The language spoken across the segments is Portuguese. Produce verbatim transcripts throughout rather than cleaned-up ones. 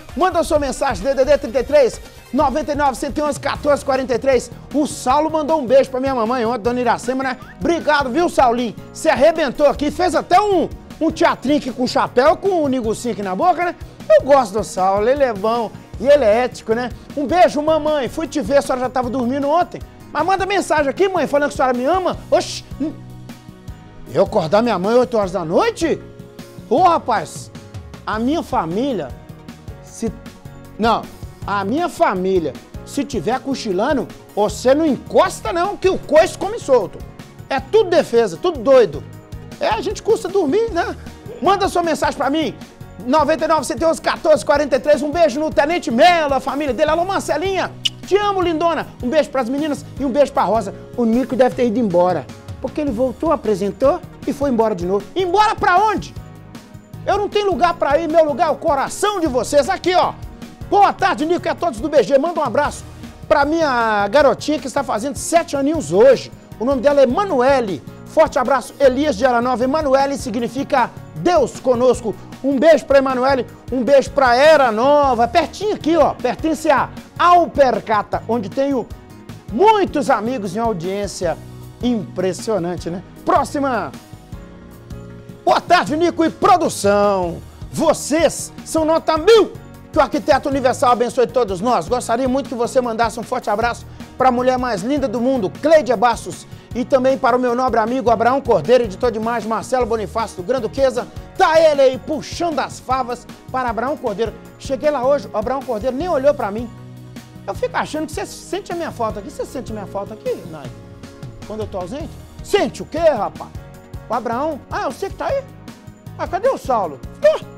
Manda sua mensagem, D D D trinta e três, noventa e nove, cento e onze, quatorze, quarenta e três. O Saulo mandou um beijo pra minha mamãe ontem, dona Iracema, né? Obrigado, viu, Saulinho? Você arrebentou aqui, fez até um, um teatrinho aqui com chapéu, com o negocinho aqui na boca, né? Eu gosto do Saulo, ele é bom e ele é ético, né? Um beijo, mamãe. Fui te ver, a senhora já tava dormindo ontem. Mas manda mensagem aqui, mãe, falando que a senhora me ama. Oxi! Eu acordar minha mãe oito horas da noite? Ô, rapaz, a minha família, se... Não, a minha família, se tiver cochilando, você não encosta não, que o coice come solto. É tudo defesa, tudo doido. É, a gente custa dormir, né? Manda sua mensagem pra mim. noventa e nove, cento e onze, quatorze, quarenta e três. Um beijo no Tenente Melo, a família dele. Alô, Marcelinha. Te amo, lindona. Um beijo pras meninas e um beijo pra Rosa. O Nico deve ter ido embora, porque ele voltou, apresentou e foi embora de novo. Embora pra onde? Eu não tenho lugar pra ir, meu lugar é o coração de vocês. Aqui, ó. Boa tarde, Nico e a todos do B G. Manda um abraço pra minha garotinha que está fazendo sete aninhos hoje. O nome dela é Emanuele. Forte abraço, Elias de Aranova. Emanuele significa Deus conosco. Um beijo pra Emanuele, um beijo pra Era Nova. Pertinho aqui, ó. Pertence a Alpercata, onde tenho muitos amigos em audiência. Impressionante, né? Próxima. Boa tarde, Nico e produção. Vocês são nota mil. Que o Arquiteto Universal abençoe todos nós. Gostaria muito que você mandasse um forte abraço para a mulher mais linda do mundo, Cleide Bastos, e também para o meu nobre amigo Abraão Cordeiro, editor de imagem Marcelo Bonifácio do Gran Duquesa. Tá ele aí puxando as favas para Abraão Cordeiro. Cheguei lá hoje, o Abraão Cordeiro nem olhou para mim. Eu fico achando que você sente a minha falta aqui. Você sente a minha falta aqui, Nai? Quando eu tô ausente? Sente o quê, rapaz? O Abraão? Ah, eu sei que tá aí. Ah, cadê o Saulo? Uh!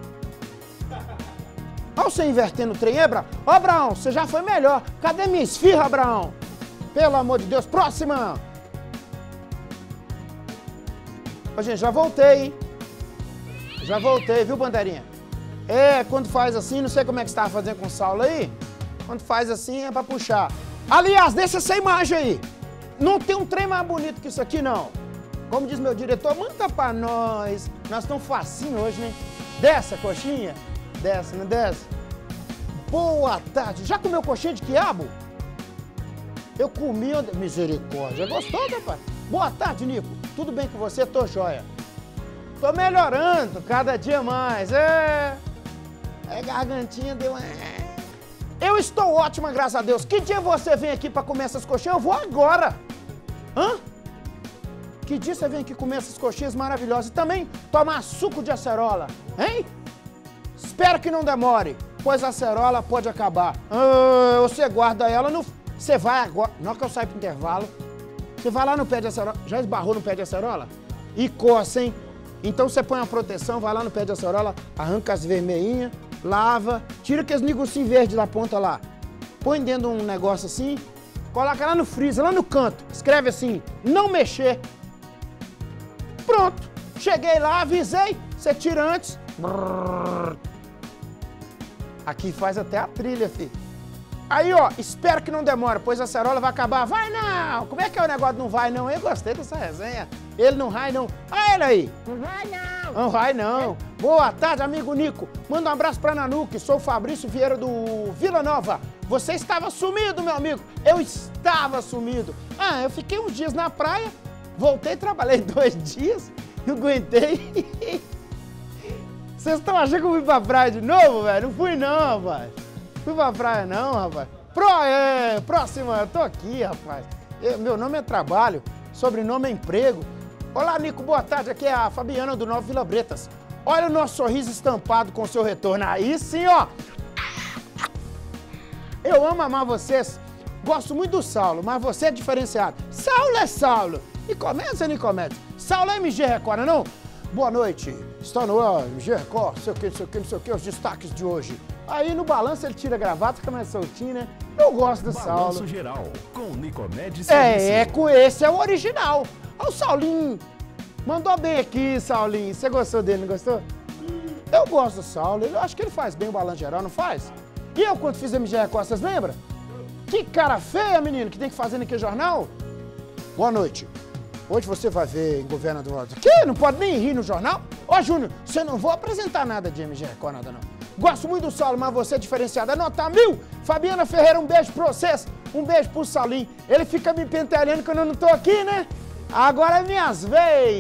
Olha você invertendo o trem, hein, Abraão? Ó, Abraão, você já foi melhor. Cadê minha esfirra, Abraão? Pelo amor de Deus. Próxima. Ô, gente, já voltei, hein? Já voltei, viu, bandeirinha? É, quando faz assim, não sei como é que você tava fazendo com o Saulo aí. Quando faz assim, é pra puxar. Aliás, deixa essa imagem aí. Não tem um trem mais bonito que isso aqui, não. Como diz meu diretor, manda pra nós. Nós estamos facinho hoje, né? Desce a coxinha. Desce, não desce? Boa tarde. Já comeu coxinha de quiabo? Eu comi... Misericórdia. Gostou, rapaz? Boa tarde, Nico. Tudo bem com você? Tô joia. Tô melhorando cada dia mais. É... É, gargantinha deu... Eu estou ótima, graças a Deus. Que dia você vem aqui pra comer essas coxinhas? Eu vou agora. Hã? Que dia você vem aqui comer essas coxinhas maravilhosas? E também tomar suco de acerola. Hein? Espero que não demore, pois a acerola pode acabar. Ah, você guarda ela no... Você vai agora... Na hora que eu sair pro intervalo, você vai lá no pé de acerola... Já esbarrou no pé de acerola? E coça, hein? Então você põe a proteção, vai lá no pé de acerola, arranca as vermelhinhas, lava, tira aqueles negocinhos verdes da ponta lá. Põe dentro de um negócio assim, coloca lá no freezer, lá no canto. Escreve assim, não mexer. Pronto. Cheguei lá, avisei, você tira antes. Brrr. Aqui faz até a trilha, filho. Aí, ó, espero que não demore, pois a acerola vai acabar. Vai não! Como é que é o negócio não vai não? Eu gostei dessa resenha. Ele não vai não. Olha ele aí. Não vai não. Não vai não. Boa tarde, amigo Nico. Manda um abraço pra Nanuque. Sou o Fabrício Vieira do Vila Nova. Você estava sumido, meu amigo. Eu estava sumido. Ah, eu fiquei uns dias na praia. Voltei, trabalhei dois dias. Não aguentei. Vocês estão achando que eu fui pra praia de novo, velho? Não fui não, rapaz. Fui pra praia não, rapaz. Pro, é, próxima, eu tô aqui, rapaz. Eu, meu nome é trabalho, sobrenome é emprego. Olá, Nico, boa tarde. Aqui é a Fabiana do Nova Vila Bretas. Olha o nosso sorriso estampado com o seu retorno. Aí sim, ó. Eu amo amar vocês. Gosto muito do Saulo, mas você é diferenciado. Saulo é Saulo. Nicomedes é Nicomedes. Saulo é M G Record, não é não? Boa noite. Está no ar, M G Record, não sei o que, não sei o que, não sei o que, os destaques de hoje. Aí no balanço ele tira a gravata, fica mais soltinho, né? Eu gosto do Saulo. Balanço geral, com Nicomedes. É, é, com esse é o original. Olha o Saulinho. Mandou bem aqui, Saulinho. Você gostou dele, não gostou? Eu gosto do Saulo. Eu acho que ele faz bem o balanço geral, não faz? E eu, quando fiz M G Record, vocês lembram? Que cara feia, menino, que tem que fazer naquele jornal? Boa noite. Hoje você vai ver em Governador... Que? Não pode nem rir no jornal? Ó, Júnior, você não vou apresentar nada de M G Record, nada não. Gosto muito do Saulo, mas você é diferenciado. É nota mil. Fabiana Ferreira, um beijo pra vocês. Um beijo pro Saulinho. Ele fica me pentelhando quando eu não tô aqui, né? Agora é minhas vezes.